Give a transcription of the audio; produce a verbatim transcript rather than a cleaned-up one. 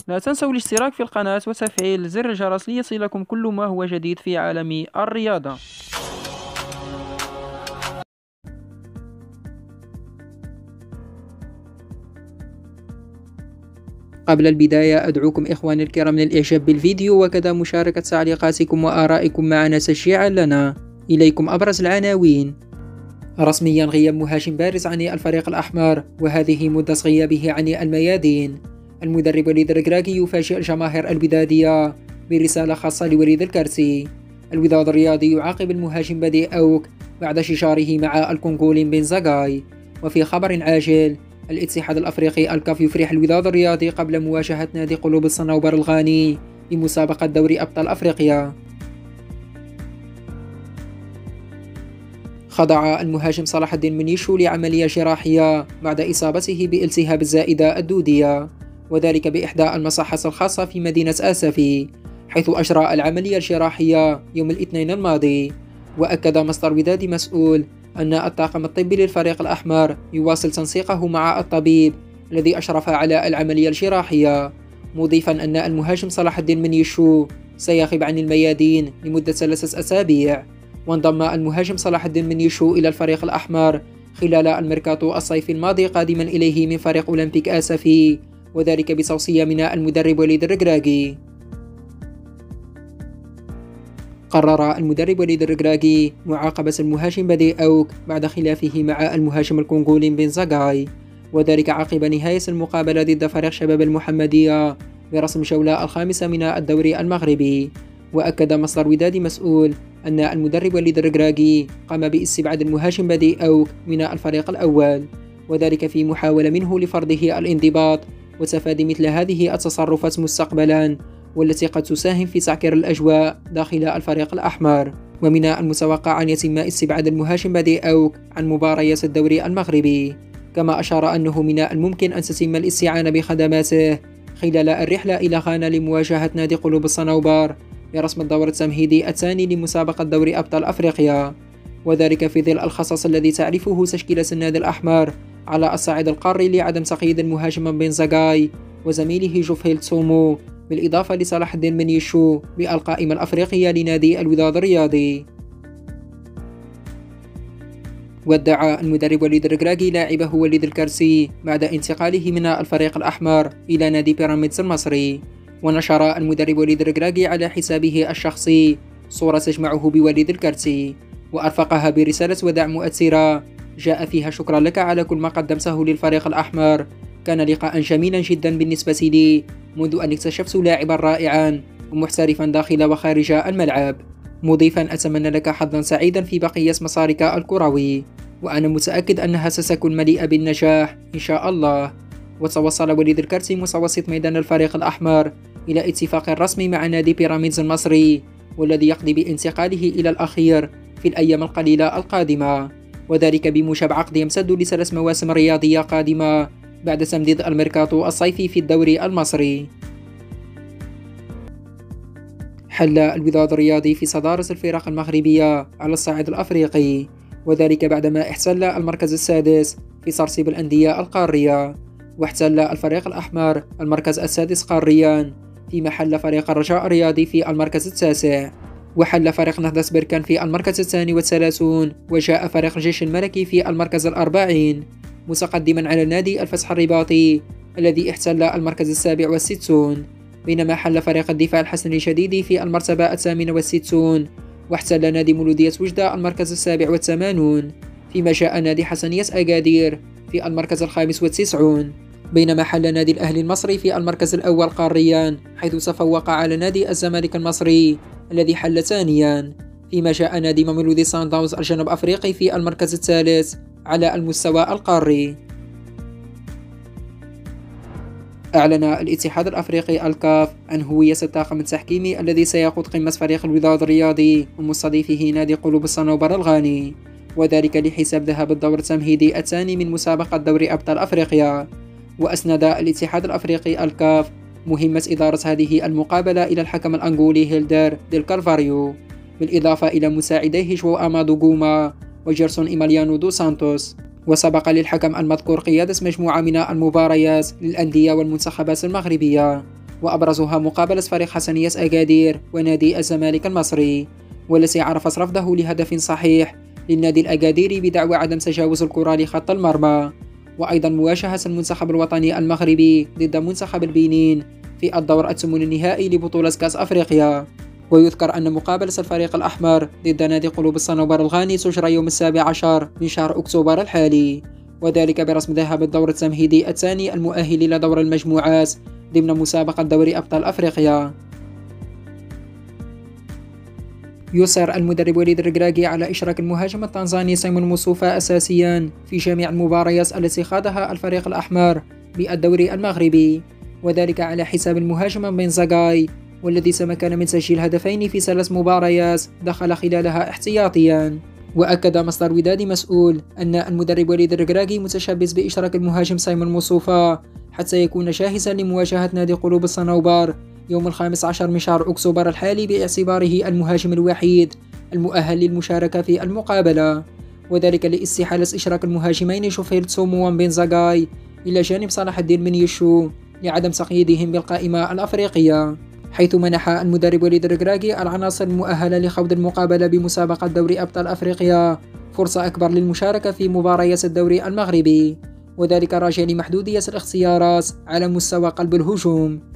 لا تنسوا الاشتراك في القناة وتفعيل زر الجرس ليصلكم كل ما هو جديد في عالم الرياضة. قبل البداية أدعوكم إخواني الكرام للإعجاب بالفيديو وكذا مشاركة تعليقاتكم وآرائكم معنا تشجيعا لنا. إليكم أبرز العناوين. رسميا غياب مهاجم بارز عن الفريق الأحمر وهذه مدة غيابه عن الميادين. المدرب وليد الركراكي يفاجئ الجماهير الودادية برسالة خاصة لوليد الكرسي. الوداد الرياضي يعاقب المهاجم بدي أوك بعد شجاره مع الكونغولي بنزاغاي. وفي خبر عاجل، الاتحاد الأفريقي الكاف يفرح الوداد الرياضي قبل مواجهة نادي قلوب الصنوبر الغاني في مسابقة دوري أبطال أفريقيا. خضع المهاجم صلاح الدين منيشو لعملية جراحية بعد إصابته بالتهاب الزائدة الدودية، وذلك بإحدى المصحات الخاصة في مدينة آسفي، حيث أجرى العملية الجراحية يوم الاثنين الماضي. وأكد مصدر ودادي مسؤول أن الطاقم الطبي للفريق الأحمر يواصل تنسيقه مع الطبيب الذي أشرف على العملية الجراحية، مضيفا أن المهاجم صلاح الدين منيشو سيغيب عن الميادين لمدة ثلاثة أسابيع. وانضم المهاجم صلاح الدين منيشو إلى الفريق الأحمر خلال الميركاتو الصيفي الماضي قادما إليه من فريق أولمبيك آسفي، وذلك بتوصية من المدرب وليد الركراكي. قرر المدرب وليد الركراكي معاقبة المهاجم بدي أوك بعد خلافه مع المهاجم الكونغولي بنزاغاي، وذلك عقب نهاية المقابلة ضد فريق شباب المحمدية برسم الجولة الخامسة من الدوري المغربي. وأكد مصدر ودادي مسؤول أن المدرب وليد الركراكي قام باستبعاد المهاجم بدي أوك من الفريق الأول، وذلك في محاولة منه لفرضه الانضباط وتفادي مثل هذه التصرفات مستقبلا، والتي قد تساهم في تعكير الأجواء داخل الفريق الأحمر. ومن المتوقع أن يتم استبعاد المهاجم بدي أوك عن مباريات الدوري المغربي، كما أشار أنه من الممكن أن تتم الاستعانة بخدماته خلال الرحلة إلى غانا لمواجهة نادي قلوب الصنوبر برسم الدور التمهيدي الثاني لمسابقة دوري أبطال أفريقيا، وذلك في ظل الخصص الذي تعرفه تشكيلة النادي الأحمر على الصعيد القاري لعدم تقييد المهاجم بنزاغاي وزميله جوفيل تسومو، بالإضافة لصلاح الدين منيشو بالقائمة الأفريقية لنادي الوداد الرياضي. وادعى المدرب وليد الركراكي لاعبه وليد الكرسي بعد انتقاله من الفريق الأحمر إلى نادي بيراميدز المصري. ونشر المدرب وليد الركراكي على حسابه الشخصي صورة تجمعه بوليد الكرسي، وأرفقها برسالة وداع مؤثرة جاء فيها: شكرا لك على كل ما قدمته للفريق الأحمر، كان لقاء جميلا جدا بالنسبة لي منذ أن اكتشفت لاعبا رائعا ومحترفا داخل وخارج الملعب، مضيفا: أتمنى لك حظا سعيدا في بقية مسارك الكروي، وأنا متأكد أنها ستكون مليئة بالنجاح إن شاء الله. وتوصل وليد الكرسي متوسط ميدان الفريق الأحمر إلى اتفاق رسمي مع نادي بيراميدز المصري، والذي يقضي بانتقاله إلى الأخير في الأيام القليلة القادمة، وذلك بموجب عقد يمتد لثلاث مواسم رياضية قادمة بعد تمديد الميركاتو الصيفي في الدوري المصري. حل الوداد الرياضي في صدارة الفرق المغربية على الصعيد الأفريقي، وذلك بعدما احتل المركز السادس في ترتيب الأندية القارية، واحتل الفريق الأحمر المركز السادس قاريا، فيما حل فريق الرجاء الرياضي في المركز التاسع، وحل فريق نهضة بركان في المركز الثاني والثلاثون، وجاء فريق الجيش الملكي في المركز الأربعين، متقدما على نادي الفتح الرباطي الذي احتل المركز السابع والستون، بينما حل فريق الدفاع الحسن الشديدي في المرتبة الثامنة والستون، واحتل نادي مولودية وجدة المركز السابع والثمانون، فيما جاء نادي حسنية أكادير في المركز الخامس والتسعون، بينما حل نادي الأهلي المصري في المركز الأول قاريا، حيث تفوق على نادي الزمالك المصري الذي حل ثانيا، فيما جاء نادي ميلودي سان داونز الجنوب أفريقي في المركز الثالث على المستوى القاري. أعلن الاتحاد الأفريقي الكاف عن هوية الطاقم التحكيمي الذي سيقود قمة فريق الوداد الرياضي ومستضيفه نادي قلوب الصنوبر الغاني، وذلك لحساب ذهاب الدور التمهيدي الثاني من مسابقة دوري أبطال أفريقيا. وأسند الاتحاد الأفريقي الكاف مهمة إدارة هذه المقابلة إلى الحكم الأنغولي هيلدر ديل كارفاريو، بالإضافة إلى مساعديه جو أمادو غوما وجيرسون إيماليانو دو سانتوس. وسبق للحكم المذكور قيادة مجموعة من المباريات للأندية والمنتخبات المغربية، وأبرزها مقابلة فريق حسنية أكادير ونادي الزمالك المصري، والذي عرف رفضه لهدف صحيح للنادي الأكاديري بدعوى عدم تجاوز الكرة لخط المرمى. وأيضا مواجهة المنتخب الوطني المغربي ضد منتخب البنين في الدور الثمن النهائي لبطولة كأس أفريقيا. ويذكر أن مقابلة الفريق الأحمر ضد نادي قلوب الصنوبر الغاني تجرى يوم السابع عشر من شهر أكتوبر الحالي، وذلك برسم ذهاب الدور التمهيدي الثاني المؤهل إلى دور المجموعات ضمن مسابقة دوري أبطال أفريقيا. يصر المدرب وليد الركراكي على إشراك المهاجم التنزاني سيمون موسوفا أساسيا في جميع المباريات التي خاضها الفريق الأحمر بالدوري المغربي، وذلك على حساب المهاجم بنزاغاي، والذي تمكن من تسجيل هدفين في ثلاث مباريات دخل خلالها احتياطيا. وأكد مصدر وداد مسؤول أن المدرب وليد الركراكي متشبث بإشراك المهاجم سيمون موسوفا حتى يكون جاهزا لمواجهة نادي قلوب الصنوبر يوم الخامس عشر من شهر أكتوبر الحالي، باعتباره المهاجم الوحيد المؤهل للمشاركة في المقابلة، وذلك لاستحالة إشراك المهاجمين شوفيل تسومو ومبنزاغاي إلى جانب صلاح الدين بن يشو لعدم تقييدهم بالقائمة الأفريقية، حيث منح المدرب وليد الركراكي العناصر المؤهلة لخوض المقابلة بمسابقة دوري أبطال أفريقيا فرصة أكبر للمشاركة في مباريات الدوري المغربي، وذلك راجع لمحدودية الاختيارات على مستوى قلب الهجوم.